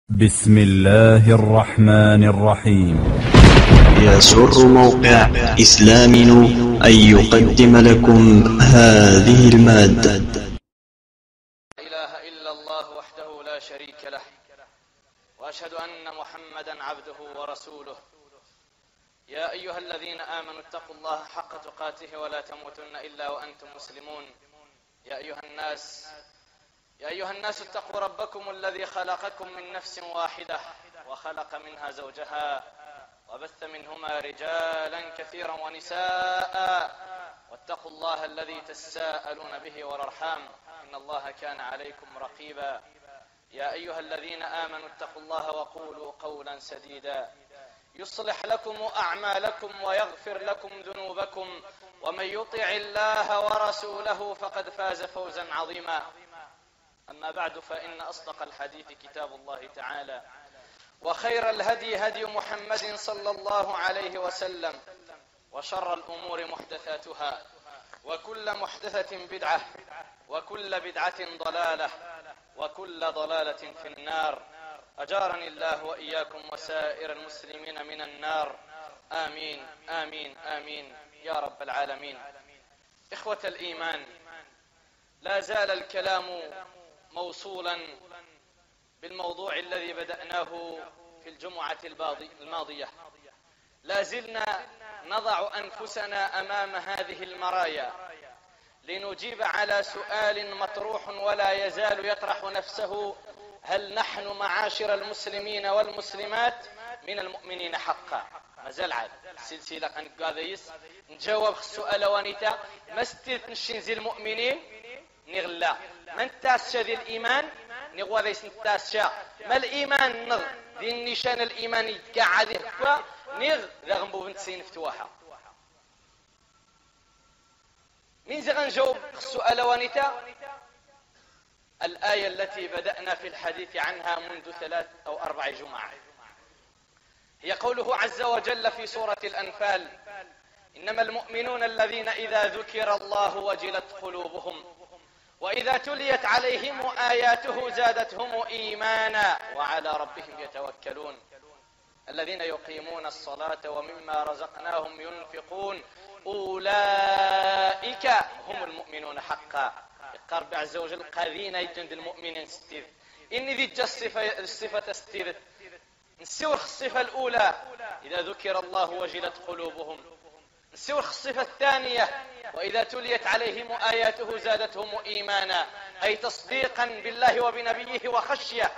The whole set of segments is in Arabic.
بسم الله الرحمن الرحيم. يسر موقع إسلامنا أن يقدم لكم هذه المادة. لا إله إلا الله وحده لا شريك له، وأشهد أن محمدا عبده ورسوله. يا أيها الذين آمنوا اتقوا الله حق تقاته ولا تموتن إلا وأنتم مسلمون. يا أيها الناس اتقوا ربكم الذي خلقكم من نفس واحدة وخلق منها زوجها وبث منهما رجالا كثيرا ونساء، واتقوا الله الذي تساءلون به والأرحام إن الله كان عليكم رقيبا. يا أيها الذين آمنوا اتقوا الله وقولوا قولا سديدا يصلح لكم أعمالكم ويغفر لكم ذنوبكم، ومن يطع الله ورسوله فقد فاز فوزا عظيما. أما بعد، فإن أصدق الحديث كتاب الله تعالى، وخير الهدي هدي محمد صلى الله عليه وسلم، وشر الأمور محدثاتها، وكل محدثة بدعة، وكل بدعة ضلالة، وكل ضلالة في النار. أجارني الله وإياكم وسائر المسلمين من النار، آمين آمين آمين يا رب العالمين. إخوة الإيمان، لا زال الكلام موصولا بالموضوع الذي بدأناه في الجمعة الماضية. لا زلنا نضع أنفسنا أمام هذه المرايا لنجيب على سؤال مطروح ولا يزال يطرح نفسه: هل نحن معاشر المسلمين والمسلمات من المؤمنين حقا؟ مازال عاد السلسلة قنقاذيس نجاوب السؤال وانيتا مستيت نشنزي المؤمنين نغلا من تاسشا ذي الإيمان نغوى ذيس نتاسشا ما الإيمان نغ ذي النشان الإيماني قاعد يخفى نغ ذا غنبو بنت سين فتواحا. من زغن جاوب السؤال وانيتا الآية التي بدأنا في الحديث عنها منذ 3 أو 4 جمعات، هي قوله عز وجل في سورة الأنفال: إنما المؤمنون الذين إذا ذكر الله وجلت قلوبهم وإذا تليت عليهم آياته زادتهم إيمانا وعلى ربهم يتوكلون الذين يقيمون الصلاة ومما رزقناهم ينفقون أولئك هم المؤمنون حقا. قرب عز وجل قاذين يتند المؤمنين ستير إني ذي الصفة ستير نسيوخ الصفة الأولى إذا ذكر الله وجلت قلوبهم، نسيوخ الصفة الثانية وإذا تليت عليهم آياته زادتهم إيمانا، أي تصديقا بالله وبنبيه وخشية.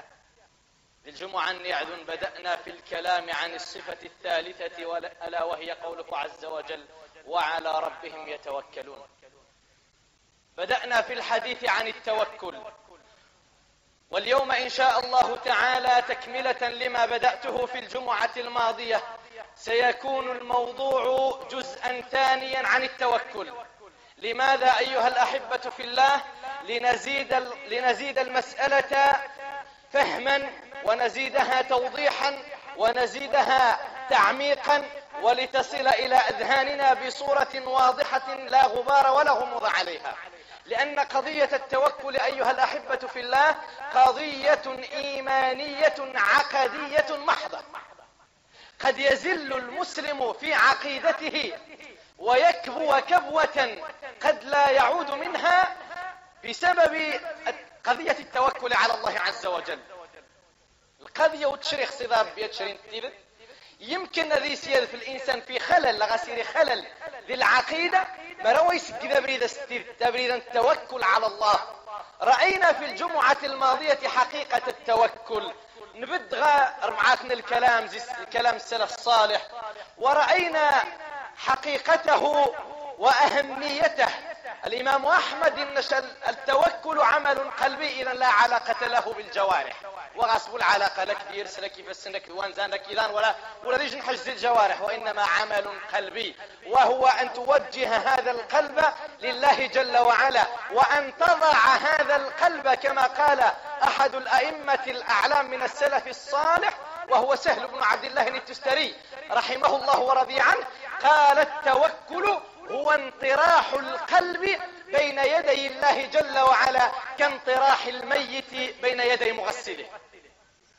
للجمعة يعدن بدأنا في الكلام عن الصفة الثالثة ألا وهي قوله عز وجل: وعلى ربهم يتوكلون. بدأنا في الحديث عن التوكل، واليوم إن شاء الله تعالى تكملة لما بدأته في الجمعة الماضية سيكون الموضوع جزءا ثانيا عن التوكل. لماذا أيها الأحبة في الله؟ لنزيد المسألة فهما، ونزيدها توضيحا، ونزيدها تعميقا، ولتصل إلى أذهاننا بصورة واضحة لا غبار ولا غموض عليها. لأن قضية التوكل أيها الأحبة في الله قضية إيمانية عقدية محضة. قد يزل المسلم في عقيدته ويكبو كبوة قد لا يعود منها بسبب قضية التوكل على الله عز وجل. القضية وتشريخ صداب بيتشرين تيرد يمكن ذي سيادة في الإنسان في خلل لغسير خلل ذي العقيدة مرويس كذا بريد تبريدا التوكل على الله. رأينا في الجمعة الماضية حقيقة التوكل، نبدغ رمعاتنا الكلام زي كلام السلف الصالح، ورأينا حقيقته وأهميته. الإمام أحمد إن التوكل عمل قلبي إذا لا علاقة له بالجوارح، وغصب العلاقة لك يرسلك يفسنك وانزانك إذان ولا ريج نحجز الجوارح، وإنما عمل قلبي، وهو أن توجه هذا القلب لله جل وعلا، وأن تضع هذا القلب كما قال أحد الأئمة الأعلام من السلف الصالح وهو سهل بن عبد الله التستري رحمه الله ورضي عنه، قال: التوكل هو انطراح القلب بين يدي الله جل وعلا كانطراح الميت بين يدي مغسله.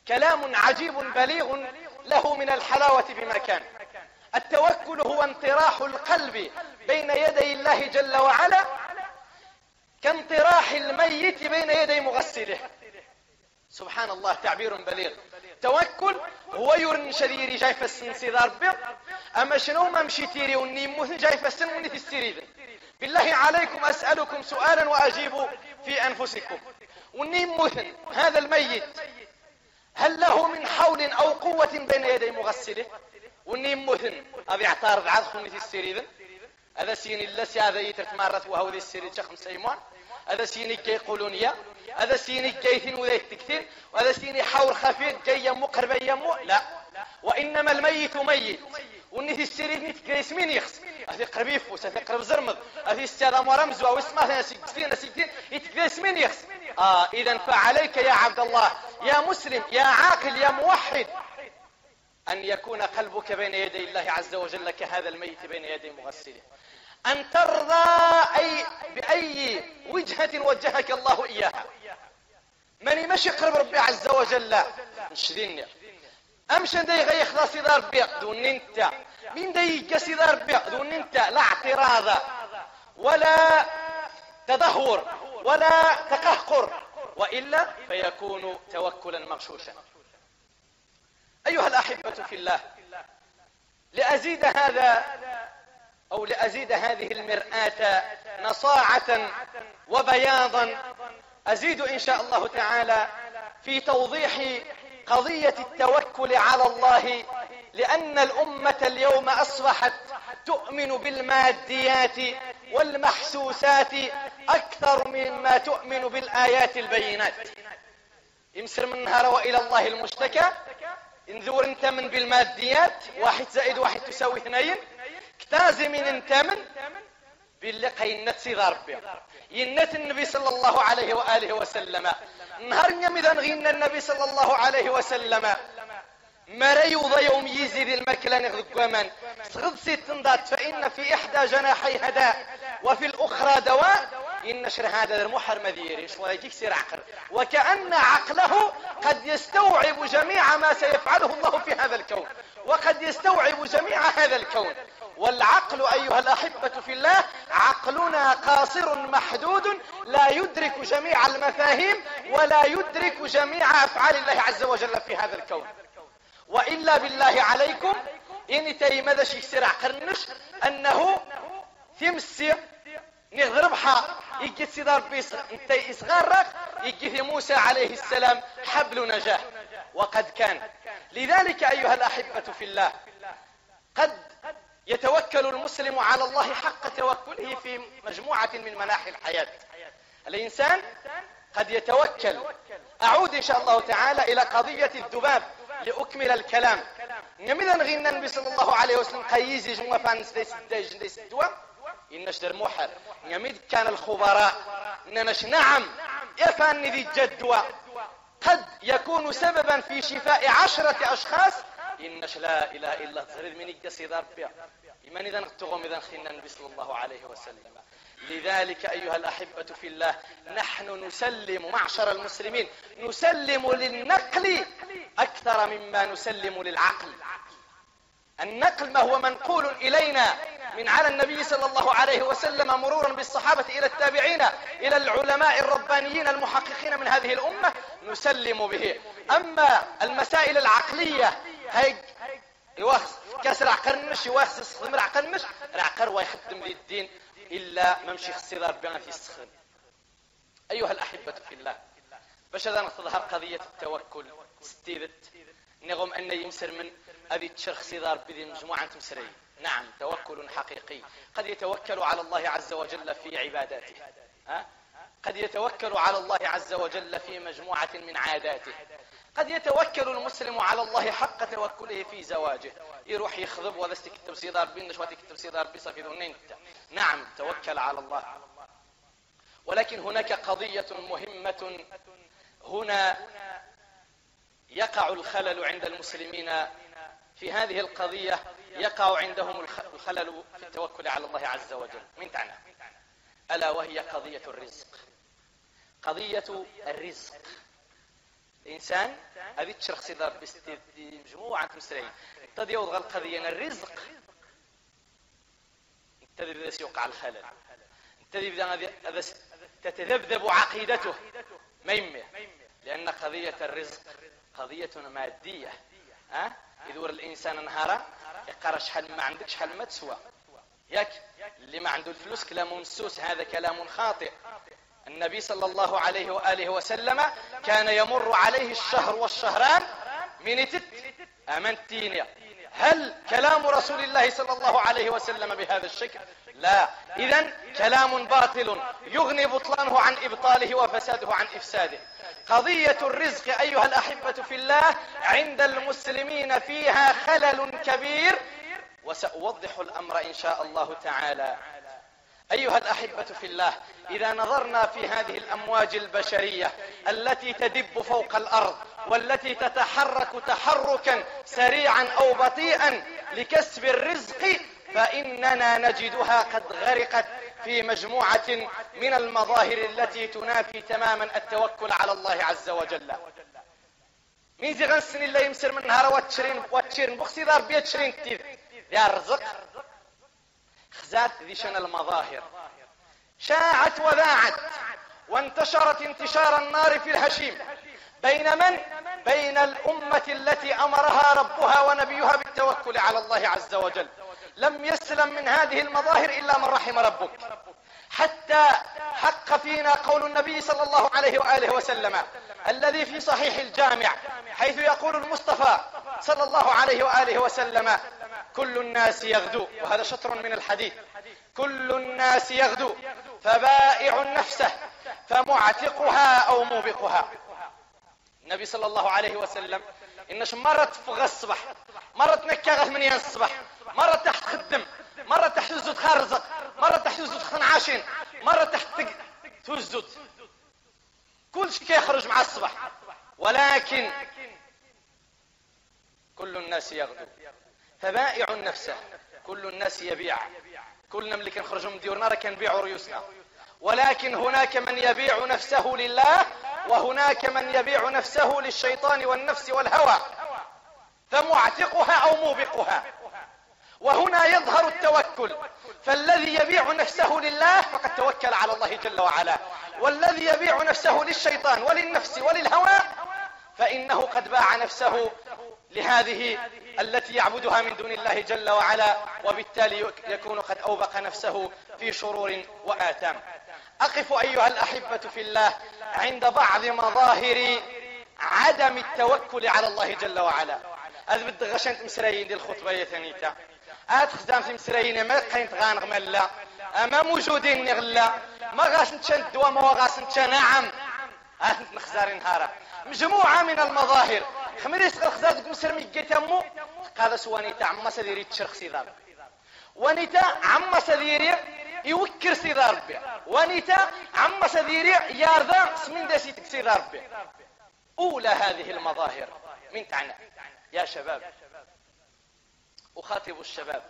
كلام عجيب بليغ له من الحلاوة بمكان. التوكل هو انطراح القلب بين يدي الله جل وعلا كانطراح الميت بين يدي مغسله. سبحان الله، تعبير بليغ. توكل هو يرن شديري جاي فسن سيدار بيض اما شنو ما مشيتيري ونيموث جاي فسن وني تستريد. بالله عليكم اسالكم سؤالا واجيبوا في انفسكم. ونيموث هذا الميت هل له من حول او قوة بين يدي مغسله؟ ونيموث ابي اعترض عاد وني تستريد. هذا سيني اللسي هذا يترتمرت وهو ذي السريد شخص سيمان. هذا سيني كي يقولون يا هذا سيني كيثين وذا يتكثير وهذا سيني حول خفيف جاي يمو قرب يمو. لا، وإنما الميت ميت وني السريد نتكريس مين يخص هذي قرب يفوس هذي قرب زرمض هذي استاذ ورمز واسمه سكتين يتكريس مين يخص. إذا فعليك يا عبد الله يا مسلم يا عاقل يا موحد أن يكون قلبك بين يدي الله عز وجل كهذا الميت بين يدي مغسله. أن ترضى بأي وجهة وجهك الله إياها. من يمشي قرب ربي عز وجل نشديني أمشي دي غي يخلص دار ربي دون انت من دي يقسي دار ربي دون انت لا اعتراض ولا تدهور ولا تقهقر وإلا فيكون توكلا مغشوشا. أيها الأحبة في الله، لأزيد هذه المرآة نصاعة وبياضا أزيد إن شاء الله تعالى في توضيح قضية التوكل على الله، لأن الأمة اليوم أصبحت تؤمن بالماديات والمحسوسات أكثر مما تؤمن بالآيات البينات. يمسر من نهار وإلى الله المشتكى. انذور انت من بالماديات 1 زائد 1 تساوي 2 كتازم انت من باللي قينت سيدة ربي ينت النبي صلى الله عليه وآله وسلم. نهار يمذا غينا النبي صلى الله عليه وسلم مريوض يوم يزيد المكلان غدقومان صغد 6 ضات فإن في إحدى جناحي هداء وفي الأخرى دواء. إن نشر هذا المحر مذيري شوية يكسر عقل وكأن عقله قد يستوعب جميع ما سيفعله الله في هذا الكون وقد يستوعب جميع هذا الكون. والعقل أيها الأحبة في الله عقلنا قاصر محدود لا يدرك جميع المفاهيم ولا يدرك جميع أفعال الله عز وجل في هذا الكون. وإلا بالله عليكم إن تيمذش يكسر عقلنش أنه ثمسي نغربها يجي سيدار بيس انت إصغارك يجي في موسى عليه السلام حبل نجاة وقد كان. لذلك أيها الأحبة في الله قد يتوكل المسلم على الله حق توكله في مجموعة من مناحي الحياة. الإنسان قد يتوكل. أعود إن شاء الله تعالى إلى قضية الذباب لأكمل الكلام. نمذا غينا النبي صلى الله عليه وسلم قيزي جمع فانس ليس الدواء إنش در محر يمد كان الخبراء إنش نعم يفان ذي الجدوى قد يكون سببا في شفاء 10 أشخاص. إنش لا إله إلا تزرد من القصيدة ربيع إمان إذا نقتغم إذا خلنا النبي صلى الله عليه وسلم. لذلك أيها الأحبة في الله نحن نسلم معشر المسلمين نسلم للنقل أكثر مما نسلم للعقل. النقل ما هو منقول إلينا من على النبي صلى الله عليه وسلم مرورا بالصحابة إلى التابعين إلى العلماء الربانيين المحققين من هذه الأمة نسلم به. أما المسائل العقلية هي كسر عقرنش يواسس ضمر عقرنش العقر ويخدم للدين إلا ممشي خسير ربنا في السخن. أيها الأحبة في الله باش هذا نتظهر قضية التوكل ستيبت نغم أن يمسر من أبي تشرخ سيدار بذي مجموعة تمسري. نعم توكل حقيقي. قد يتوكل على الله عز وجل في عباداته قد يتوكل على الله عز وجل في مجموعة من عاداته. قد يتوكل المسلم على الله حق توكله في زواجه يروح يخضب وذا استكتب سيدار بي نشواتي كتب سيدار بي صفيدونين. نعم توكل على الله. ولكن هناك قضية مهمة هنا يقع الخلل عند المسلمين في هذه القضية. يقع عندهم الخلل في التوكل على الله عز وجل من تعنى ألا وهي قضية الرزق. قضية الرزق الانسان هذه تشرخ سيدي ربي مجموعه مسرعين ابتدى يوضغ القضيه ان الرزق ابتدى بدا يوقع الخلل، ابتدى بدا تتذبذب عقيدته ما يمه، لان قضيه الرزق قضيه ماديه. يدور الانسان نهارا يقرا شحال ما عندك شحال ما تسوى، ياك اللي ما عنده الفلوس كلام منسوس، هذا كلام خاطئ. النبي صلى الله عليه وآله وسلم كان يمر عليه الشهر والشهران من أمنتين. هل كلام رسول الله صلى الله عليه وسلم بهذا الشكل؟ لا. إذن كلام باطل يغني بطلانه عن إبطاله وفساده عن إفساده. قضية الرزق أيها الأحبة في الله عند المسلمين فيها خلل كبير، وسأوضح الأمر إن شاء الله تعالى. أيها الأحبة في الله، إذا نظرنا في هذه الأمواج البشرية التي تدب فوق الأرض والتي تتحرك تحركا سريعا أو بطيئا لكسب الرزق، فإننا نجدها قد غرقت في مجموعة من المظاهر التي تنافي تماما التوكل على الله عز وجل. مين زي غنسن اللي يمسر من نهار واتشيرن بخسي دار بيت شرين كتير يا الرزق خزات ذي شن المظاهر، شاعت وذاعت وانتشرت انتشار النار في الهشيم. بين من؟ بين الأمة التي أمرها ربها ونبيها بالتوكل على الله عز وجل. لم يسلم من هذه المظاهر إلا من رحم ربك، حتى حق فينا قول النبي صلى الله عليه وآله وسلم الذي في صحيح الجامع، حيث يقول المصطفى صلى الله عليه وآله وسلم: كل الناس يغدو، وهذا شطر من الحديث، كل الناس يغدو فبائع نفسه فمعتقها أو موبقها. النبي صلى الله عليه وسلم إنش مرة تفغى الصبح، مرة تنكغ 8 الصبح، مرة تحت خدم، مرة تحت تزود خارزق، مرة تحت تزود خنعاشين، مرة تحت تزود، كل شيء يخرج مع الصبح. ولكن كل الناس يغدو فبائع نفسه، كل الناس يبيع، كلنا ملي كنخرجوا من ديورنا راه كنبيعوا ريوسنا، ولكن هناك من يبيع نفسه لله، وهناك من يبيع نفسه للشيطان والنفس والهوى، فمعتقها أو موبقها. وهنا يظهر التوكل، فالذي يبيع نفسه لله فقد توكل على الله جل وعلا، والذي يبيع نفسه للشيطان وللنفس وللهوى فإنه قد باع نفسه لهذه التي يعبدها من دون الله جل وعلا، وبالتالي يكون قد أوبق نفسه في شرور وآثام. أقف أيها الأحبة في الله عند بعض مظاهر عدم التوكل على الله جل وعلا. هذا بدي غشنت مسريين دي الخطبة يا ثانيتا، خدام في مسريين ما قينت غانغ ملا، ما موجودين نغلا، ما غاس نتشن دوا ما غاس نتشن نعم، نخزار نهارا. مجموعة من المظاهر خمريس الخزار مسر ميجيتمو هذا سوانيتا عما سديري تشرخ سيدار، ونيتا عما سديري يوكر سيدار بي، ونيتا عما سديري ياردا سمين داسي تكسيدار بي. أولى هذه المظاهر من تعنى يا شباب، أخاطب الشباب،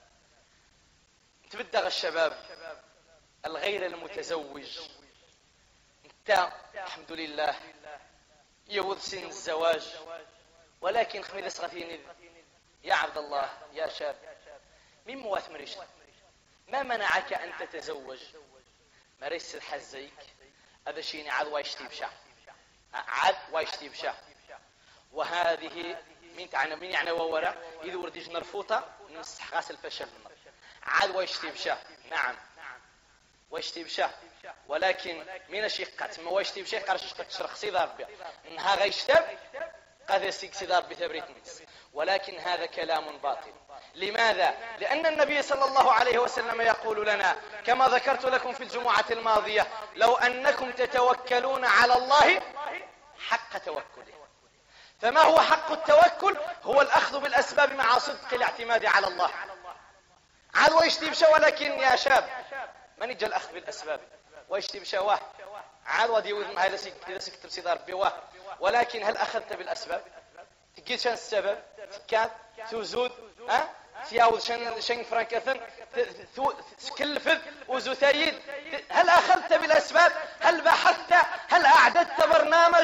تبدغ الشباب الغير المتزوج، انت الحمد لله يوض سن الزواج، ولكن خميل صغتين يا عبد الله يا شاب من مواث مريش ما منعك أن تتزوج؟ مريس الحزيك هذا شيء عاد وايشتي بشا، عاد وايشتي بشا. وهذه من تعنى من يعني وورا إذا ورديش نرفوطة نمسح غاس الفشل عاد وايشتي بشا. نعم وايشتي بشا، ولكن من شقت ما وايشتي بشا قرش تشرخ سيدار بي انها غيشتب قد يسيك سيدار بتبريتنس، ولكن هذا كلام باطل. لماذا؟ لأن النبي صلى الله عليه وسلم يقول لنا كما ذكرت لكم في الجمعة الماضية: لو أنكم تتوكلون على الله حق توكله. فما هو حق التوكل؟ هو الأخذ بالأسباب مع صدق الاعتماد على الله. عاد ويشتي بشا، ولكن يا شاب من يجي الأخذ بالأسباب ويشتي بشا واه عاد ودي هذا سكتب سيدار بواه، ولكن هل أخذت بالأسباب؟ تجي شان السبب تكاد توزود تياوز شن فرانكثن تكلفذ وزثيد. هل أخذت بالأسباب؟ هل بحثت؟ هل أعددت برنامجا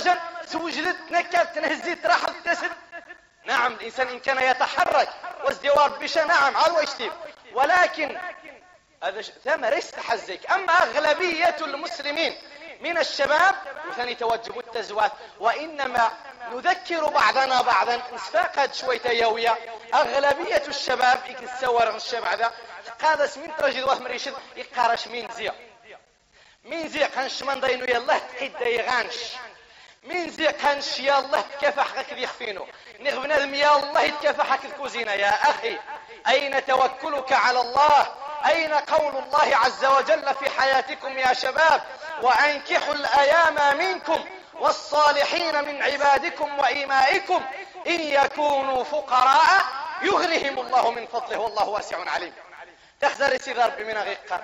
توجلت تنكد تنهزي تراحل تسد. نعم الإنسان إن كان يتحرك وازدوار بشا نعم على ويشتيب، ولكن هذا ثم ريس تحزيك. أما أغلبية المسلمين من الشباب وثاني توجب التزوات، وإنما نذكر بعضنا بعضا نسفاقد شوية يوية. أغلبية الشباب يكسور الشباب هذا قادس من ترجد وهم ريشد يقارش من زي قنش من ضينو يالله تقيد يغانش من زي قنش يالله تكافح هكذا يخفينو نغبنا ذم يا الله يتكافح هكذا كوزينة. يا أخي أين توكلك على الله؟ أين قول الله عز وجل في حياتكم يا شباب؟ وأنكحوا الأيام منكم والصالحين من عبادكم وإمائكم إن يكونوا فقراء يغنيهم الله من فضله والله واسع عليم. تحذر سيدار بمن غيقر.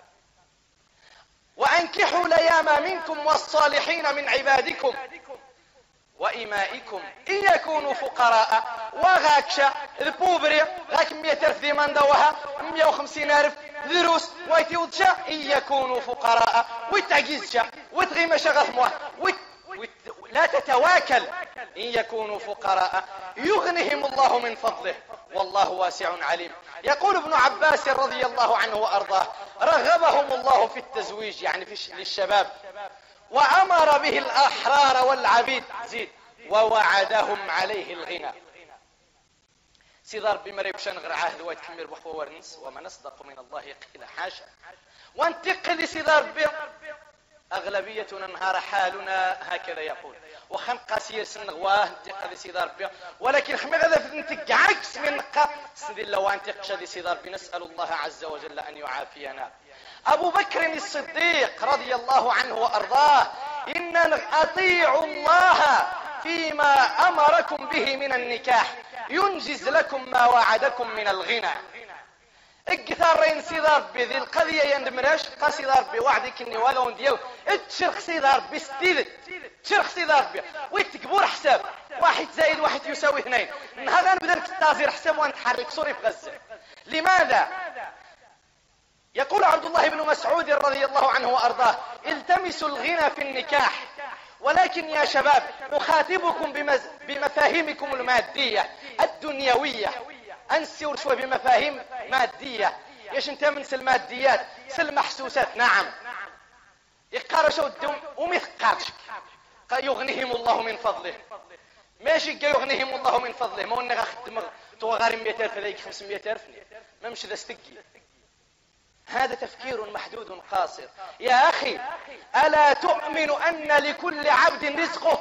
وأنكحوا الأيام منكم والصالحين من عبادكم وإمائكم إن يكونوا فقراء. وغاكشا البوبري غاك 100 ألف ديمان دوها 150 ألف دروس ويتوضشا إن يكونوا فقراء ويتعجزشا وتغيم شغثموه لا تتواكل. إن يكونوا فقراء يغنيهم الله من فضله والله واسع عليم. يقول ابن عباس رضي الله عنه وأرضاه رغبهم الله في التزويج يعني للشباب وأمر به الأحرار والعبيد زيد ووعدهم عليه الغنى. سيدار بمريبشان غير عهد ويتكمر بحو ورنس وما نصدق من الله قيل حاشا. وانتقل سيدار بي أغلبيتنا نهار حالنا هكذا يقول وخن قاسير سنغواه انتقل سيدار بي، ولكن خمي غدا فنتك عكس من نقا سندل لو انتق شدي سيدار بي. نسأل الله عز وجل أن يعافينا. أبو بكر الصديق رضي الله عنه وأرضاه إن أطيعوا الله فيما أمركم به من النكاح ينجز لكم ما وعدكم من الغنى. اكثر رين سيدار بي ذي القضية يندمرش قا سيدار بي وعدك اني واغون ديو اتشرخ سيدار بي ستيلت تشرخ سيدار بي ويتكبور حساب 1 زائد 1 يساوي 2 نهار نبدا نتازير حساب ونتحرك سوري في غزة. لماذا؟ يقول عبد الله بن مسعود رضي الله عنه وأرضاه التمسوا الغنى في النكاح، ولكن يا شباب أخاطبكم بمفاهيمكم المادية الدنيوية. أنسوا شوي بمفاهيم مادية. يش انت من سل ماديات سل محسوسات. نعم يقارشوا الدم وميثقارشك يغنيهم الله من فضله. ماشي يغنيهم الله من فضله ما هو خدم توغاري 100 ألف ذيك 500 ألف ما مش ذا استقي. هذا تفكير محدود قاصر. يا أخي ألا تؤمن أن لكل عبد رزقه؟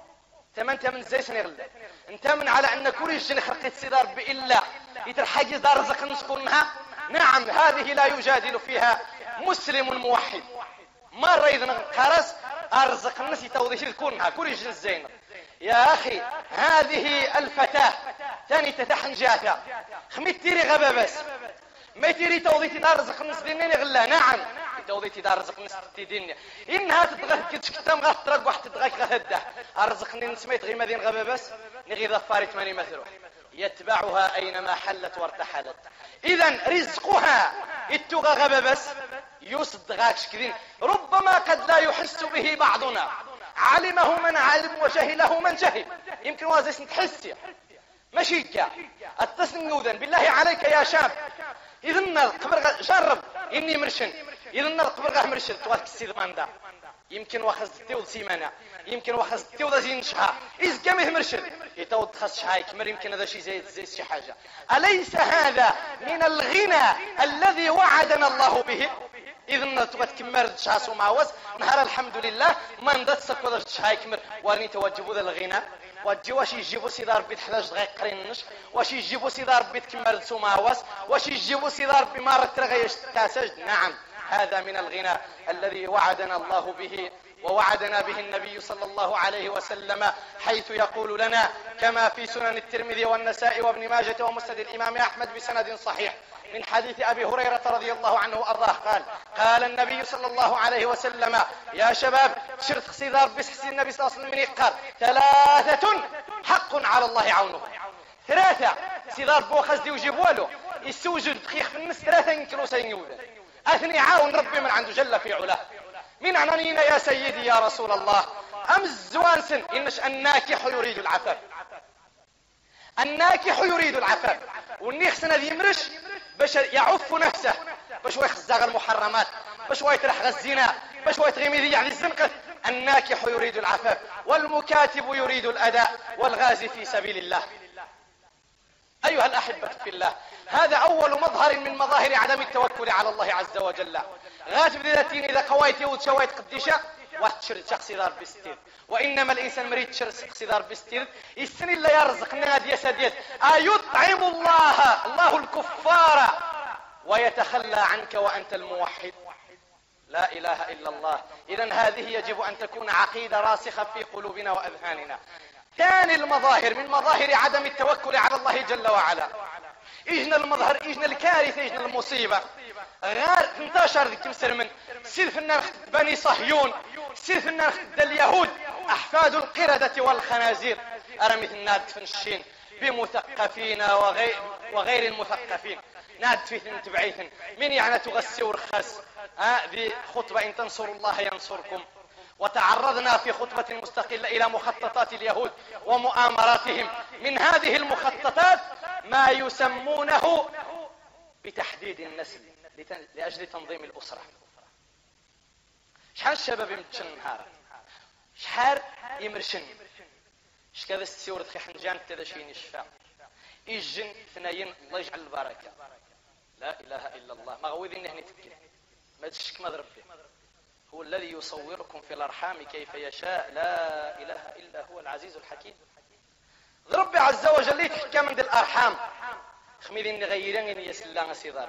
انت من زي سنغلا انت من على ان كل شيء خلقت سيدار بإلا يترحاجز دار رزق نسكنها. نعم هذه لا يجادل فيها مسلم موحد. مرة إذن قرص أرزق الناس يتوضيش تكونها كل شيء زين. يا أخي هذه الفتاة ثاني تتحنجاتها خميت تيري غبا بس ما تيري توضيتي دار رزق الناس دينيني غلا. نعم توضيتي دار رزق الناس دينيني إنها تتغث كتشكتم غاث ترق واحد تتغاك غثده أرزقني نسميت غي مدين غبا بس نغي ظفارت ماني مثله يتبعها أينما حلت وارتحلت. إذن رزقها اتغى غبا بس يصد غاكش كذين ربما قد لا يحس به بعضنا علمه من علم وجهله من جهل. يمكن وازيس نتحسي ماشي كا التسنيوذا بالله عليك يا شاب إذن القبر جرب إني مرشن إذن القبر غاه مرشن توالك السيد ماندا يمكن واخذ تيوض سيمانا يمكن واخذ تيوض زين شها إذ كمه مرشن يتوض خص شهايك مر يمكن هذا شيء زي شي حاجة. أليس هذا من الغنى الذي وعدنا الله به؟ إذن تبغى تكمل شاس ومعوز نهار الحمد لله ما ندتسك ولا شهايك مر وارني توجبوا ذا الغنى وجي واش يجيبوا سيدار بيت 11 دقائق قرينش واش يجيبوا سيدار بيت كمال سوماواس واش يجيبوا سيدار بمارة ترغيش تاسجد. نعم هذا من الغنى الذي وعدنا الله به ووعدنا به النبي صلى الله عليه وسلم حيث يقول لنا كما في سنن الترمذي والنسائي وابن ماجة ومسند الإمام أحمد بسند صحيح من حديث أبي هريرة رضي الله عنه وأرضاه قال النبي صلى الله عليه وسلم يا شباب شرط سيدار بسحسي النبي صلى الله عليه وسلم قال 3 حق على الله عونه. 3 سيدار بوخز دي وجيبوا له يسوجد دقيق في النص 3 ينكروا سينيوذا 2 عاون ربي من عنده جل في علاه. من عنانينا يا سيدي يا رسول الله أم الزوانسن إنش الناكح يريد العفاف. الناكح يريد العفاف والنيخسن ذي يمرش باش يعف نفسه، باش يخزغ المحرمات، باش يترحغ الزنا، باش يتغيمي ذي يعني الزنقة. الناكح يريد العفاف والمكاتب يريد الأداء والغازي في سبيل الله. أيها الأحبة في الله، هذا أول مظهر من مظاهر عدم التوكل على الله عز وجل. غاتب ذاتين إذا قويت يود شويت قديشة واتشر شخصي دار بستير، وإنما الإنسان مريد شخصي دار بستير السن اللي يرزقنا دي سديد أيطعم الله الكفار ويتخلى عنك وأنت الموحد. لا إله إلا الله. إذن هذه يجب أن تكون عقيدة راسخة في قلوبنا وأذهاننا. ثاني المظاهر من مظاهر عدم التوكل على الله جل وعلا، إجنا المظهر، إجنا الكارثة، إجنا المصيبة. غير انتشر ذيك مسر من سلف النار بني صهيون، سلف النار اليهود أحفاد القردة والخنازير. أرمي النار تفنشين بمثقفين وغير المثقفين، ناد فيثن تبعيثن من يعني تغسي ورخص بخطبة إن تنصروا الله ينصركم. وتعرضنا في خطبة مستقلة إلى مخططات اليهود ومؤامراتهم. من هذه المخططات ما يسمونه بتحديد النسل لأجل تنظيم الأسرة. شحال الشباب يمتشن نهارا، شحال يمرشن، شكذا السيورة في حنجان تدشين الشفاء إجن ثنين الله يجعل البركة. لا إله إلا الله. ما غوذي إنه نتكلم ما تشك ما ضربه. هو الذي يصوركم في الأرحام كيف يشاء. لا إله إلا هو العزيز الحكيم. ربي عز وجل يتحكى من ذي الأرحام خميدين نغيرين يسلان سيدار.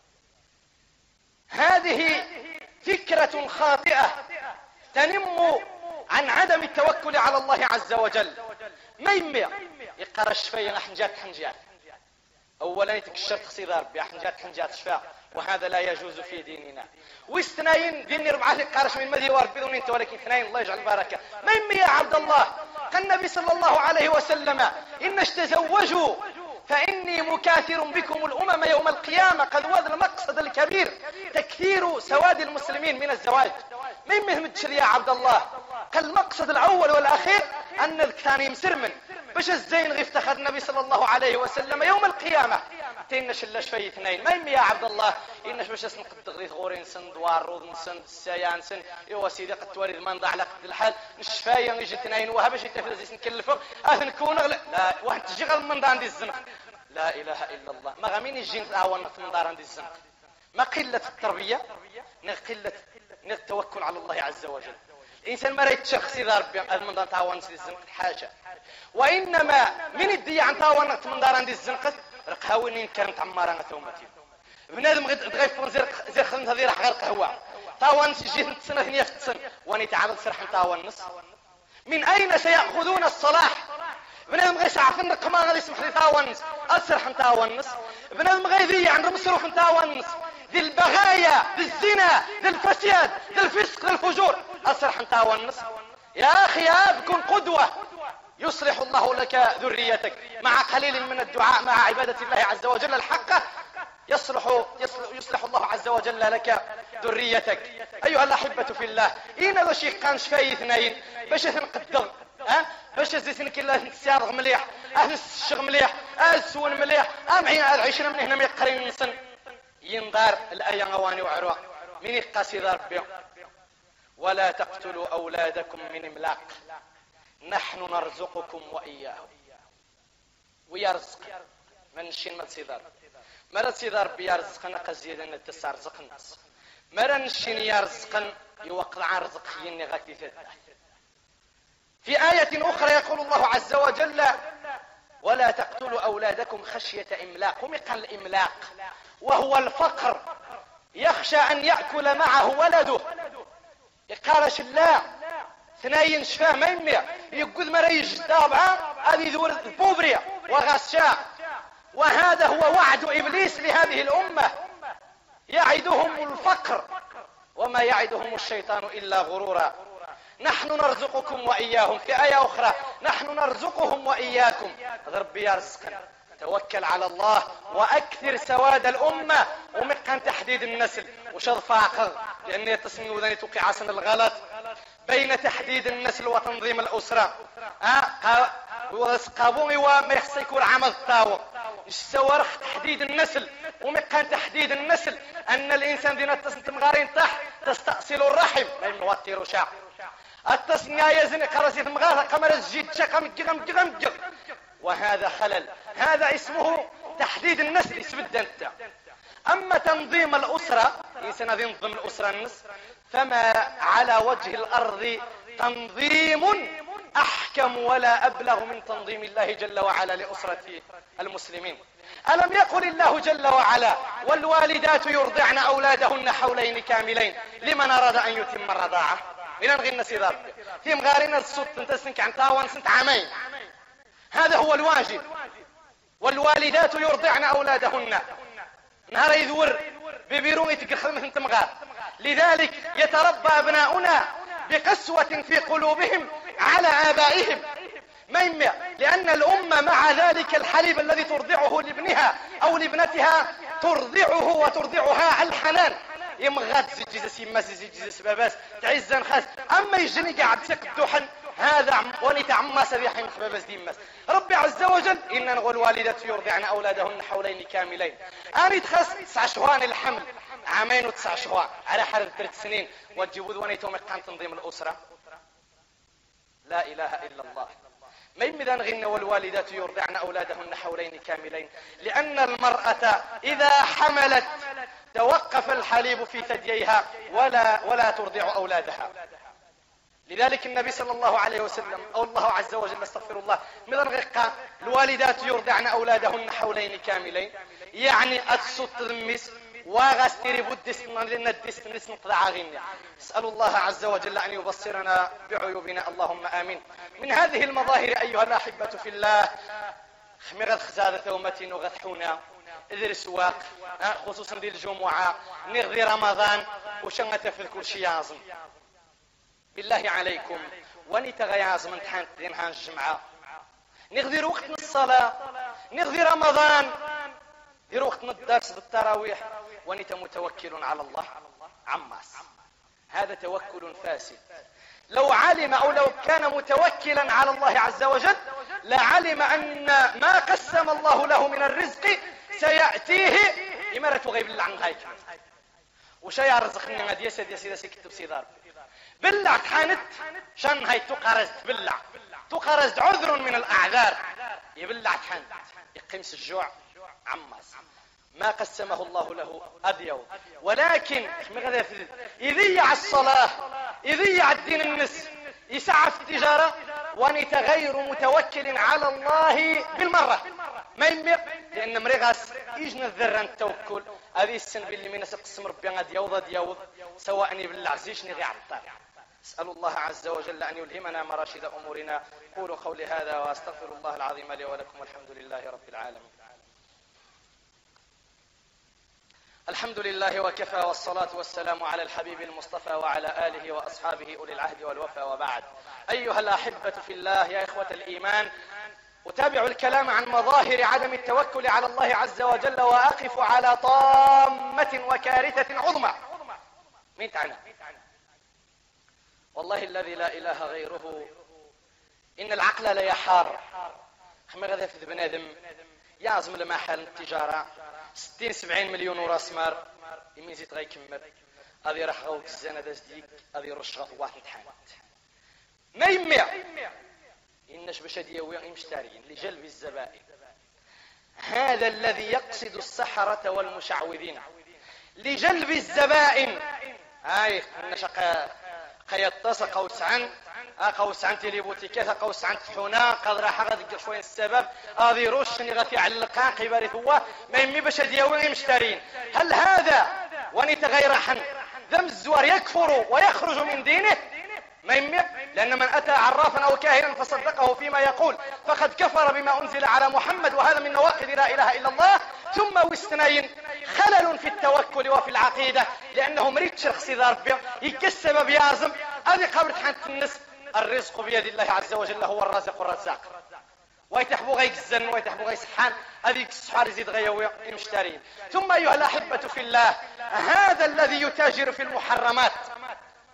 هذه فكرة خاطئة تنم عن عدم التوكل على الله عز وجل. ما يمي يقرأ الشفاية حنجات أولا يتكشر تخصيدار بحنجات شفاء، وهذا لا يجوز في ديننا. واثنين دين ربعة قارش من مدي وارد بدون انت ولكن اثنين الله يجعل البركة. ما يمي يا عبد الله. قال النبي صلى الله عليه وسلم إن تزوجوا فإني مكاثر بكم الأمم يوم القيامة. قد وذ المقصد الكبير تكثير سواد المسلمين من الزواج. ما يمي متشل يا عبد الله. قال المقصد الأول والأخير أن الثاني مسرمن باش الزين غير افتخر النبي صلى الله عليه وسلم يوم القيامة تينش الا شفاي اثنين. ما يمي يا عبد الله إنش باش اسم قد غريث غورين سن دوار روض نسن السيان سن إيوا سيدي قد توارد من ضع على قد الحال نشفايا يجي اثنين وها باش يتفلز نكلفه نكون لا واحد تجي غير من دار عندي الزنق. لا إله إلا الله. ما غامين يجي تعاون من دار عندي الزنق. ما قلة التربية قلة التوكل على الله عز وجل. الإنسان ما رأيت شخصي ذا ربي من دار تعاون في الزنق حاجة، وإنما من الدية عن تعاون من دار عندي الزنق رقهاوين كانت عمارة ثومتي بنادم غيفون زي خلنا هذه راح غير قهوة تعاون جيت سنة ثانية في السن واني تعرض سرح تعاون نص. من أين سيأخذون الصلاح؟ بنادم غير شعفن كمان غير يسمح لي تعاون أسرح تعاون نص. بنادم غير ذي عند مصروف تعاون نص. ذي البغايا، ذي الزنا، ذي الفساد، ذي الفسق، ذي الفجور أسرح تعاون نص. يا أخي كن قدوة يصلح الله لك ذريتك مع قليل من الدعاء مع عبادة الله عز وجل الحق يصلح الله عز وجل لك ذريتك. أيها الأحبة في الله إن هذا شيء كان شفاي اثنين باش تنقدر باش زيتن كلا نتسارغ مليح الشغ مليح السون مليح معين العشرة من هنا ما يقرين نسن ينظر الآية غواني وعروة من يقاسي ذا ربي ولا تقتلوا أولادكم من إملاق نحن نرزقكم وإياهم. ويرزق من شين ما تصيدار مرة تصيدار بيرزقنا قزيدا نتسار رزقنا مرة نشين يرزقن يوقع رزق يني غاكي ثلاثة. في آية أخرى يقول الله عز وجل ولا تقتلوا أولادكم خشية إملاق. هم قال الإملاق وهو الفقر يخشى أن يأكل معه ولده. يقالش الله ثنين شفاه ما يمنع يقول مريج طابعا هذه ذور البوبريا وغشاء. وهذا هو وعد إبليس لهذه الأمة يعدهم الفقر وما يعدهم الشيطان إلا غرورا. نحن نرزقكم وإياهم. في آية أخرى نحن نرزقهم وإياكم. ربي يرزقنا. توكل على الله وأكثر سواد الأمة ومكان تحديد النسل وشظ فاقر لأن يتصمي وذني توقع عسن الغلط بين تحديد النسل وتنظيم الأسرة. وسقابوني وما يخص يكون عمل الطاوة السوارخ تحديد النسل ومكان تحديد النسل أن الإنسان دينا تمغارين تحت تستأصل الرحم ما ينوطيرو شاق التصنيع يزن قرسي تمغارها قمر الجيد شاق مجغ وهذا خلل. هذا اسمه تحديد النسل يسبد انت. أما تنظيم الأسرة إنسان هذا ينظم الأسرة النص فما على وجه الأرض تنظيم أحكم ولا أبلغ من تنظيم الله جل وعلا لأسرة المسلمين. ألم يقل الله جل وعلا والوالدات يرضعن أولادهن حولين كاملين لمن أراد أن يتم الرضاعة. إلى نغي النسي ضرب في مغارين الصوت تنتسنك عن طاوان سنت عامين. هذا هو الواجب. والوالدات يرضعن أولادهن نهار يذور ببيرون يتقخل مثل تمغار. لذلك يتربى أبناؤنا بقسوة في قلوبهم على آبائهم ما يمع لأن الأمة مع ذلك الحليب الذي ترضعه لابنها أو لابنتها ترضعه وترضعها الحنان يمغاد زيجيز سيما زيجيز سباباس تعزا خاص. أما يجني قاعد تقدوحا هذا ونيت عما سبيحي محباباس ديماس. ربي عز وجل إن نقول والدات يرضعن أولادهن حولين كاملين. أنا تخص 9 شهران الحمل 2 و9 شهور على حرب 3 سنين وتجيبوا ونيتهم مكان تنظيم الأسرة. لا إله إلا الله. ما يمدى نغن والوالدات يرضعن أولادهن حولين كاملين لأن المرأة إذا حملت توقف الحليب في ثدييها ولا ترضع أولادها. لذلك النبي صلى الله عليه وسلم أو الله عز وجل استغفر الله مدن غيقا الوالدات يرضعن أولادهن حولين كاملين يعني أتسط المس وغستري بدسنا لنا الدس نطلع غني. اسأل الله عز وجل أن يبصرنا بعيوبنا اللهم آمين. من هذه المظاهر أيها الأحبة في الله خميغة خزادة ثومتين وغثحونا إذر سواق خصوصا دي الجمعة نغذي رمضان وشنغة في كل شيء يازم. بالله عليكم ونتغياز من تحانت دينها الجمعة نغذي وقت الصلاة نغذي رمضان دير وقت الدرس بالتراويح ونت متوكل على الله عماس. هذا توكل فاسد. لو علم أو لو كان متوكلا على الله عز وجل لعلم أن ما قسم الله له من الرزق سيأتيه إمارة غيب الله عن هيك وشيء رزقنا ما ديسي كتب سيدار بلع تحانت شان هاي تقرزت بلع تقرزت عذر من الأعذار يبلع تحانت يقيمس الجوع عماس ما قسمه الله له أديو. ولكن يذيع الصلاة يذيع الدين النس يسعى في التجارة ونت غير متوكل على الله بالمرة ما يمق لأن مريغاس يجن الذرة التوكل هذه السن باللي من قسم ربي غاد يوض سواء بالعزيش نغي عطار. اسأل الله عز وجل أن يلهمنا مراشد أمورنا. قولوا قولي هذا وأستغفر الله العظيم لي ولكم والحمد لله رب العالمين. الحمد لله وكفى والصلاة والسلام على الحبيب المصطفى وعلى آله وأصحابه أولي العهد والوفا وبعد. أيها الأحبة في الله يا إخوة الإيمان أتابع الكلام عن مظاهر عدم التوكل على الله عز وجل وأقف على طامة وكارثة عظمى. مين تعني؟ والله الذي لا إله غيره إن العقل لا يحار. خمي غذا في بنادم يعزم المحل التجارة 60-70 مليون وراس مال يمين زيت غي كمل هذه راح غوت الزانة داز ديك هذه رشغة واحد حانت ما يمع إنش بشديوي مشترين لجلب الزبائن. هذا الذي يقصد السحرة والمشعوذين لجلب الزبائن. هاي النشقة قيطس قوس عن تليبوتيكات قوس عن حنا قد راح غد شوين السبب هذه روش نغثي على اللقاق بارث هو ما يمي باش دياوي مشترين. هل هذا ونتغير حن ذم الزوار يكفر ويخرج من دينه؟ ما يمي لأن من أتى عرافا أو كاهنا فصدقه فيما يقول فقد كفر بما أنزل على محمد وهذا من نواقض لا إله إلا الله. ثم واثنين خلل في التوكل وفي العقيدة لأنه مريد شخصي ضرب يكسب بيازم هذه قبل حانت النسب. الرزق بيد الله عز وجل هو الرازق الرزاق ويتحبوا غيك الزن ويتحبوا غيك سحان هذيك السحار يزيد غيوي المشترين. ثم أيها الأحبة في الله هذا الذي يتاجر في المحرمات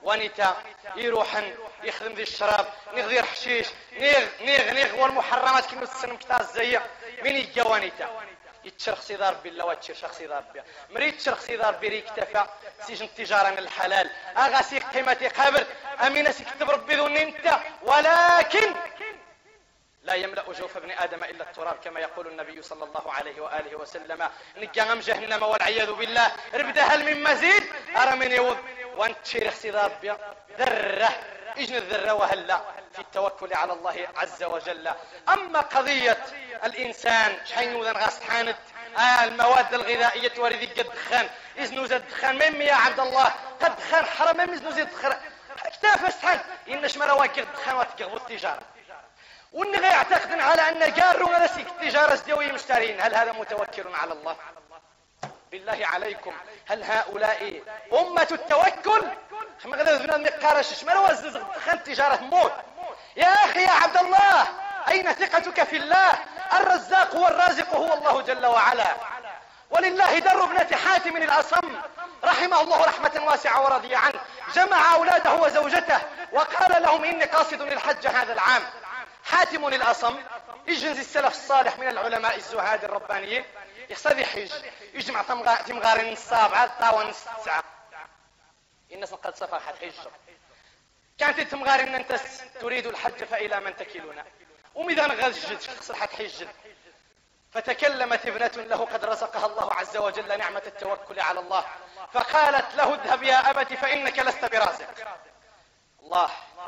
ونتا يروحن يخدم ذي الشراب نغير حشيش نيغ والمحرمات كما تسنم كتار الزيق من يجا ونتا يتشرخ سيدار ربي الله واتشر شخصي ربي مريد شرخ سيدار ربي ريك تفا سيجن التجارة من الحلال اغاسي قيمتي قبر امينة سيكتب ربي ذو انت ولكن لا يملأ جوف ابن آدم إلا التراب كما يقول النبي صلى الله عليه وآله وسلم نقام جهنم والعياذ بالله ربدا هل من مزيد أرى من يوض وانت شيرخ سيدار ربي ذرة اجن الذرة وهلا في التوكل على الله عز وجل. أما قضية الإنسان شحين وذن غاس حانت المواد الغذائية توريدي قد دخان إذن زاد دخان مم يا عبد الله قد دخان حرام مم إذن زاد دخان اكتاف استحان إنش مرواك دخان واتقغبوا التجارة وإن يعتقد على أن قاروا ونسيك التجارة سدوي مشترين. هل هذا متوكل على الله؟ بالله عليكم هل هؤلاء أمة التوكل؟ خم غدا ذبنا المقارش ما روز دخان تجارة موت يا أخي يا عبد الله أين ثقتك في الله؟ الرزاق والرازق هو الله جل وعلا. ولله در ابنة حاتم الأصم رحمه الله رحمة واسعة ورضي عنه جمع أولاده وزوجته وقال لهم إني قاصد للحج هذا العام. حاتم الأصم يجنز السلف الصالح من العلماء الزهاد الربانيين يقصد حج يجمع تمغارين السابعة الطاوة نص التسعة الناس قد صفحت حج كانت تمغارين أنت تريد الحج فإلى من تكلنا ومذا غزجت صحت حج فتكلمت ابنة له قد رزقها الله عز وجل نعمة التوكل على الله فقالت له اذهب يا أبت فإنك لست برازق. الله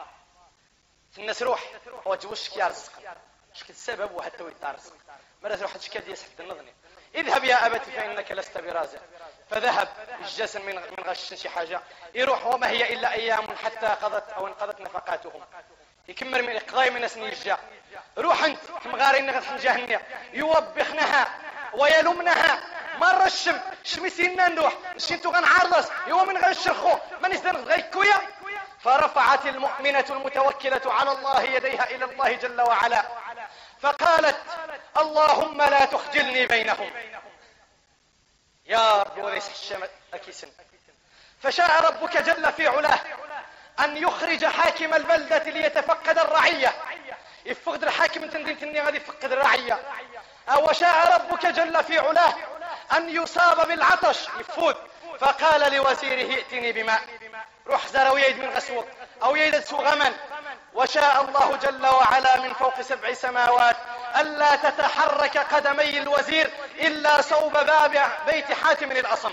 الناس روح وجوشك يا رزق شكل السبب وحتى ويتارزق مرة روح تشكد يسحب النظني اذهب يا أبت فإنك لست برازق. فذهب الجسم من غش شي حاجة يروح وما هي إلا أيام حتى قضت أو انقضت نفقاتهم يكمر من إقضاء من سنين الجاء روح أنت كمغارين غتحن جهنية يوبخنها ويلومنها مرة الشم شمسينا نروح نشينتو غنعرضس يوم من غنشرخو من يزدن غيكويا. فرفعت المؤمنة المتوكلة على الله يديها إلى الله جل وعلا فقالت اللهم لا تخجلني بينهم يا رب وليس الشمس أكيسن. فشاء ربك جل في علاه أن يخرج حاكم البلدة ليتفقد الرعية يفقد الحاكم تندين تني غادي يفقد الرعية. أو شاء ربك جل في علاه أن يصاب بالعطش يفوت فقال لوزيره ائتني بماء روح زرو يد من غسوق أو يد غمن. وشاء الله جل وعلا من فوق 7 سماوات ألا تتحرك قدمي الوزير إلا صوب باب بيت حاتم الأصم.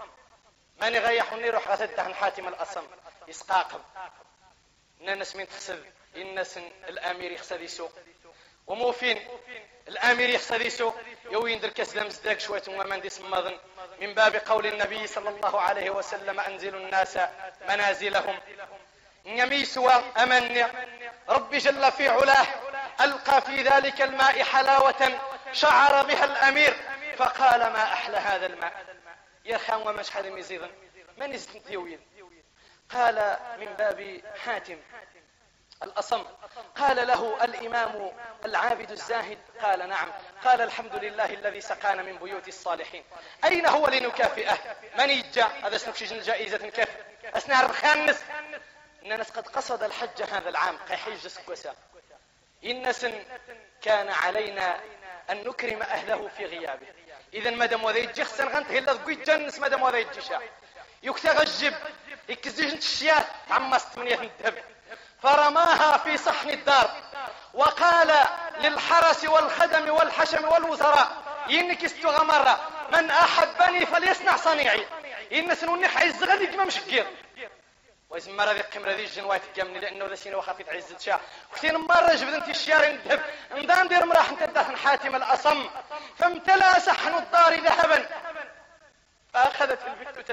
من يغيحني روح غسده حاتم الأصم يسقاقم الناس من تخسد الناس الأمير يخسد يسوق وموفين الأمير يخسد يسوق يوين در كسلم زداك شوية ومن دي سمضن من باب قول النبي صلى الله عليه وسلم أنزلوا الناس منازلهم يميسوا أمن رب جل في علاه ألقى في ذلك الماء حلاوة شعر بها الأمير فقال ما أحلى هذا الماء يا خان ومش حد يزيدن من يزيد يوين. قال من باب حاتم الأصم قال له الإمام العابد الزاهد قال نعم قال الحمد لله الذي سقانا من بيوت الصالحين. أين هو لنكافئه من يجا هذا سنكشج جائزة كيف أسنع الخامس إن الناس قد قصد الحج هذا العام قيحيج سكوسا إنس كان علينا أن نكرم أهله في غيابه. إذا مدام وذا يجي خسن غنت هلا تقوي جنس مدام وذا يجي شا يكتغجب يكزيج الشيات عمست 8 الذهب فرماها في صحن الدار وقال للحرس والخدم والحشم والوزراء إنك استغمر من أحبني فليصنع صنيعي إن سنونيح عز غدي كما مشكير وإذا مرة ذي قمرة ذي الجنوات الجامني لأنه ذا سيني وخافت عزة شاه وكثير مرة جبت انت الشيار الذهب امدان دير مراح انت داخل حاتم الأصم فامتلأ صحن الدار ذهبا فأخذت البنت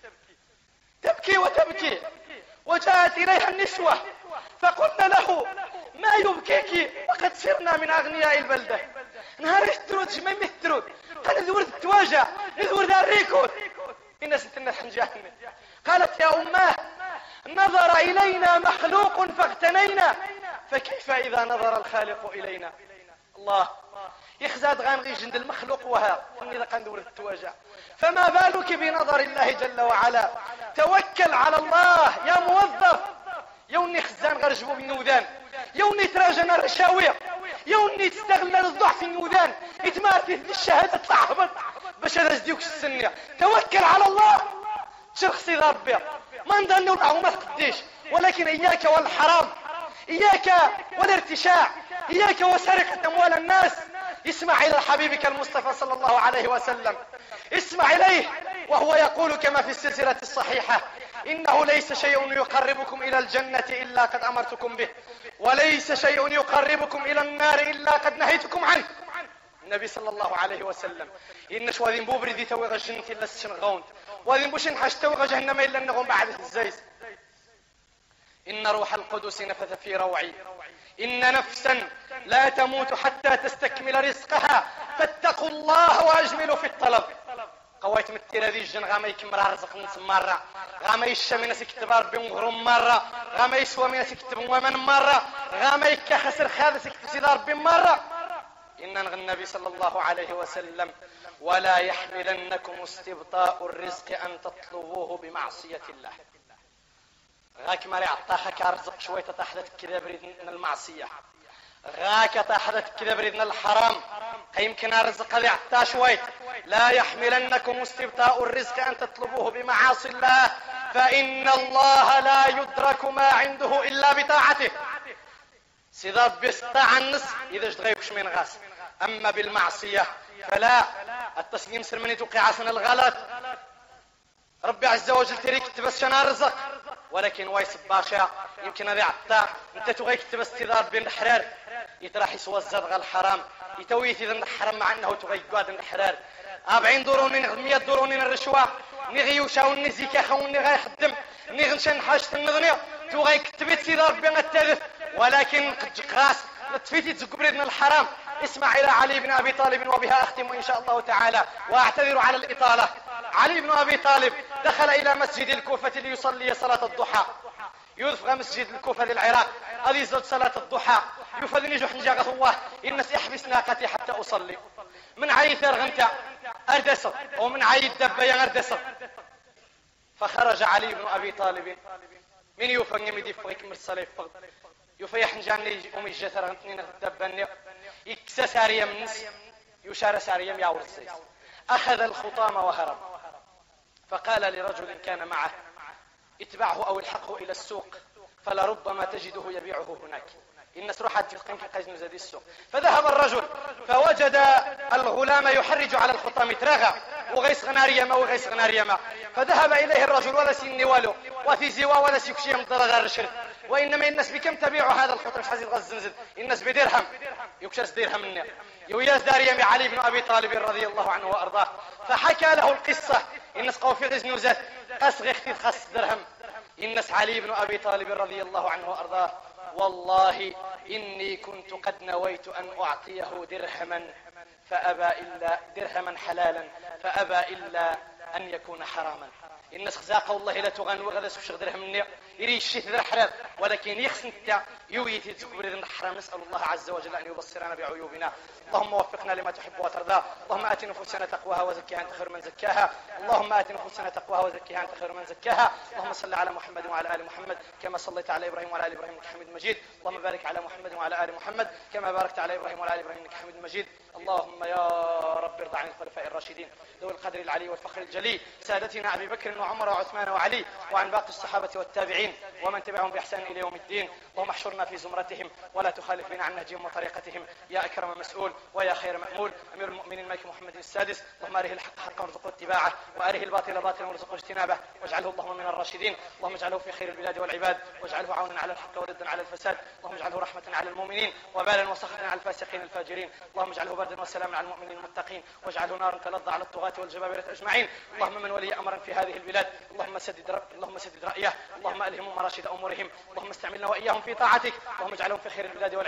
تبكي وتبكي وجاءت إليها النسوة فقلنا له ما يبكيك وقد صرنا من أغنياء البلدة نهار الترود شمي الترود قال ذورد التواجع ذورد الريكود الناس انتنا حنجاهنا. قالت يا أماه نظر إلينا مخلوق فاغتنينا فكيف إذا نظر الخالق إلينا. الله يخزاد غانغي جند المخلوق وها فني ذا قندور التواجع، فما بالك بنظر الله جل وعلا. توكل على الله يا موظف، يوني خزان غرجبو بالنوذان، يوني تراجنا الرشاوية، يوني تستغل الضعف النوذان، يتمارتي الشهادة تحبط باش هذا جديوك السنية. توكل على الله تشخصي ربي، ما نظنوا له ما تقديش، ولكن إياك والحرام، إياك والارتشاع، إياك وسرقة أموال الناس. اسمع إلى حبيبك المصطفى صلى الله عليه وسلم، اسمع إليه وهو يقول كما في السلسلة الصحيحة: إنه ليس شيء يقربكم إلى الجنة إلا قد أمرتكم به، وليس شيء يقربكم إلى النار إلا قد نهيتكم عنه. النبي صلى الله عليه وسلم إنش وذين بوبردي توغى الجنة إلا السنغون، وذين بوشن حاش توغى جهنم إلا النغم بعد الزيز. إن روح القدس نفث في روعي، إن نفسا لا تموت حتى تستكمل رزقها، فاتقوا الله وأجملوا في الطلب. قويت متير هذه الجن غاما يكمرها رزق نص مرة، غاما يشا من سكتب ربي مغرم مرة، غاما يسوى من سكتب ومن مرة، غاما يكا خسر خاذ سكتب سيد ربي مرة. إن النبي صلى الله عليه وسلم: ولا يحملنكم استبطاء الرزق أن تطلبوه بمعصية الله. غاك ماري عطاها كارزق شوية تحدث كذا بريد من المعصية، غاك تحدث كذا بريد من الحرام، يمكن الرزق هذا عطاه شوية. لا يحملنكم استبطاء الرزق أن تطلبوه بمعاصي الله، فإن الله لا يدرك ما عنده إلا بطاعته. سيدا بيستطاع النص إذا اشتغيكش من غاس، أما بالمعصية فلا. التسليم سرمني توقع عسن الغلط، ربي عز وجل تريك تبس رزق، ولكن وايس باشا يمكن هذا عطاه انت تغيك تبس تدار بين الحرار يتراح يسوى الزرغ الحرام يتويث إذا الحرام مع أنه تغيك قاد الحرار 40 درونين 100 درونين الرشوة نغي وشاون نزيكا خون نغي خدم نغنشن حاجة النغنية تغيك تبت تدار بين التالف، ولكن قد قاس تفيتي تزقبريد من الحرام. اسمع إلى علي بن أبي طالب، وبها أختم إن شاء الله تعالى وأعتذر على الإطالة. علي بن أبي طالب دخل إلى مسجد الكوفة ليصلي صلاة الضحى. يدفغ مسجد الكوفة للعراق هذه زود صلاة الضحى يفذني جوح نجاغة الله الناس يحبس ناقتي حتى أصلي من عي ثرغنتا أردسر ومن عي الدبية أردسر. فخرج علي بن أبي طالب من يفغن يمدي فغيك من الصلاة فغد يفيح نجاني أمي جثر غنتنين الدبني يكسى ساريا من نس يشار ساريا يعور السيس. أخذ الخطام وهرب، فقال لرجل كان معه: اتبعه أو الحقه إلى السوق فلربما تجده يبيعه هناك. الناس روحت في القنك قيزن زادي السوق. فذهب الرجل فوجد الغلام يحرج على الخطام ترغى وغيس غناريما وغيس غناريما. فذهب إليه الرجل ولا سيني والو وفي زوا ولا سيكشي مضرغ الرشد، وإنما الناس بكم تبيع هذا الخطام حزين غزنزل الناس بدرهم يكشس درهم منه يوياس داريم علي بن أبي طالب رضي الله عنه وأرضاه. فحكى له القصة الناس قو في غزن وزات قصغ اختي خاص درهم. الناس علي بن أبي طالب رضي الله عنه وأرضاه: والله إني كنت قد نويت أن أعطيه درهما فأبى إلا درهما حلالا فأبى إلا أن يكون حراما. الناس خزاقه والله لا تغن وغدا سوشغ درهم مني يري الشيث ذا الحرام، ولكن يخسن تا يويتي تكبر ذا الحرام. نسأل الله عز وجل أن يبصرنا بعيوبنا. اللهم وفقنا لما تحب وترضى. اللهم آت نفوسنا تقواها وزكها أنت خير من زكاها. اللهم آت نفوسنا تقواها وزكها أنت خير من زكاها. اللهم صل على محمد وعلى آل محمد كما صليت على إبراهيم وعلى آل إبراهيم إنك حميد مجيد. اللهم بارك على محمد وعلى آل محمد كما باركت على إبراهيم وعلى آل إبراهيم إنك حميد مجيد. اللهم يا رب ارض عن الخلفاء الراشدين ذوي القدر العلي والفخر الجلي سادتنا أبي بكر وعمر وعثمان وعلي وعن باقي الصحابة والتابعين ومن تبعهم بإحسان إلى يوم الدين. اللهم احشرنا في زمرتهم ولا تخالف بنا عن نهجهم وطريقتهم يا أكرم مسؤول ويا خير مأمول. أمير المؤمنين الملك محمد السادس، اللهم أره الحق حقا وارزقه اتباعه وأره الباطل باطلا وارزقه اجتنابه واجعله اللهم من الراشدين. اللهم اجعله في خير البلاد والعباد واجعله عونا على الحق وضدا على الفساد. اللهم اجعله رحمة على المؤمنين وبالا وسخطا على الفاسقين الفاجرين. اللهم اجعله بردا وسلاما على المؤمنين المتقين واجعله نارا تلظى على الطغاة والجبابرة أجمعين. اللهم من ولي أمرا في هذه البلاد اللهم سدد رأيه، اللهم ألهمهم مراشد أمورهم، اللهم استعملنا وإياهم في طاعتك، اللهم اجعلهم في خير البلاد والعباد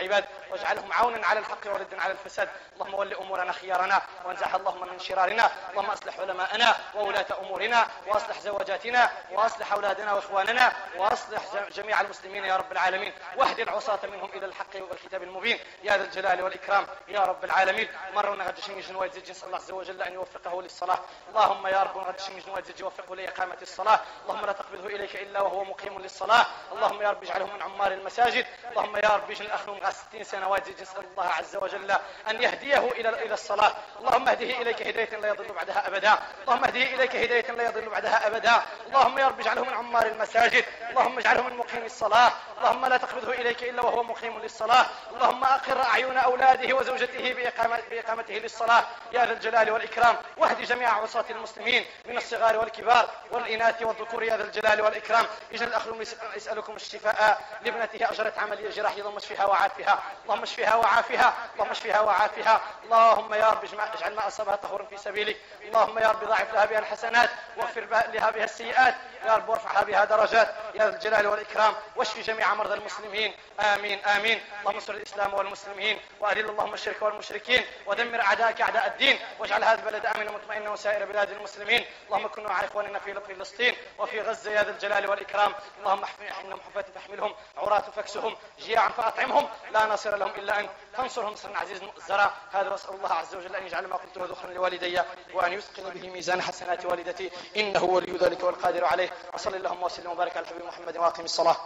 واجعلهم عونا على الحق وردا على الفساد. اللهم ول أمورنا خيارنا وانزعها اللهم من شرارنا. اللهم أصلح علماءنا وولاة أمورنا وأصلح زوجاتنا وأصلح أولادنا وإخواننا وأصلح جميع المسلمين يا رب العالمين، واهد العصاة منهم إلى الحق والكتاب المبين يا ذا الجلال والإكرام يا رب العالمين. مرة غدش من جنوات زوج نسأل الله عز وجل أن يوفقه للصلاة. اللهم يا رب غدش من جنوات زوج يوفقه لإقامة الصلاة. اللهم لا تقبضه إليك إلا وهو مقيم للصلاة. اللهم يا رب اجعله من عمار المساجد. اللهم يا رب اجعل الأخ من 60 سنوات زوج نسأل الله عز وجل أن يهديه إلى الصلاة. اللهم اهده إليك هداية لا يضل بعدها أبدا. اللهم اهده إليك هداية لا يضل بعدها أبدا. اللهم يا رب اجعله من عمار المساجد. اللهم اجعله من مقيم الصلاة. اللهم لا تقبضه إليك إلا وهو مقيم للصلاة. اللهم أقر أعين أولاده وزوجته بإقامته للصلاة يا ذا الجلال والإكرام. واهد جميع عصاة المسلمين من الصغار والكبار والإناث والذكور يا ذا الجلال والإكرام. اجعل الأخ يسألكم الشفاء لابنته أجرت عملية جراحية. اللهم اشفها وعافها. اللهم اشفها وعافها. اللهم اشفها وعافها. اللهم يا رب اجعل ما أصابها طهورا في سبيلك. اللهم يا رب ضاعف لها بها الحسنات واغفر لها بها السيئات يا رب وارفعها بها درجات يا ذا الجلال والإكرام. واشف جميع مرضى المسلمين آمين آمين. اللهم انصر الإسلام والمسلمين وأذل اللهم الشرك والمشركين ودمر أعداءك أعداء الدين واجعل هذا البلد آمنا مطمئنا وسائر بلاد المسلمين. اللهم كن مع إخواننا في فلسطين وفي غزة يا ذا الجلال والإكرام. اللهم احملهم حفاة فاحملهم عراة فاكسهم جياعا فأطعمهم لا ناصر لهم إلا أنت فانصرهم نصرا عزيز مؤزرا. هذا وأسأل الله عز وجل أن يجعل ما قلته ذخرا لوالدي وأن يثقل به ميزان حسنات والدتي إنه ولي ذلك والقادر عليه. وصلى اللهم وسلم وبارك على الحبيب محمد وأقم الصلاة.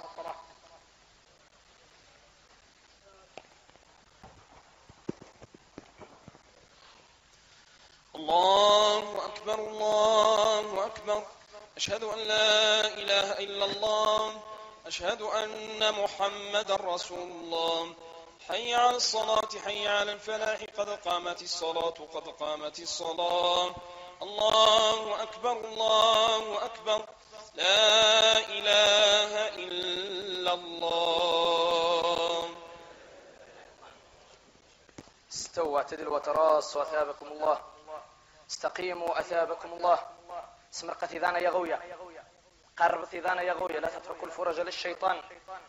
الله أكبر الله أكبر. أشهد أن لا إله إلا الله. أشهد أن محمد رسول الله. حي على الصلاة حي على الفلاح قد قامت الصلاة قد قامت الصلاة. الله أكبر الله أكبر. لا إله إلا الله. استووا اعتدلوا وتراصوا أثابكم الله. استقيموا أثابكم الله. اسمرقة ذانا يغوية قربت ذانا يغوية. لا تتركوا الفرج للشيطان.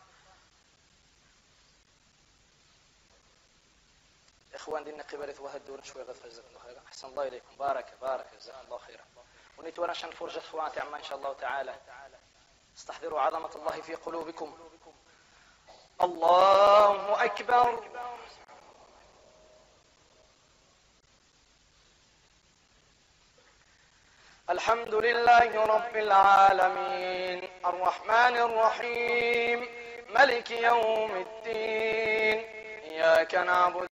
إخوان دينا قبلت وهدوا شوي غد جزاكم الله خيرا. أحسن الله إليكم. بارك جزاكم الله خيرا. ونتوانا شان فرجة إخواناتي عما إن شاء الله تعالى. استحضروا عظمة الله في قلوبكم. الله أكبر. الحمد لله رب العالمين الرحمن الرحيم ملك يوم الدين. إياك نعبد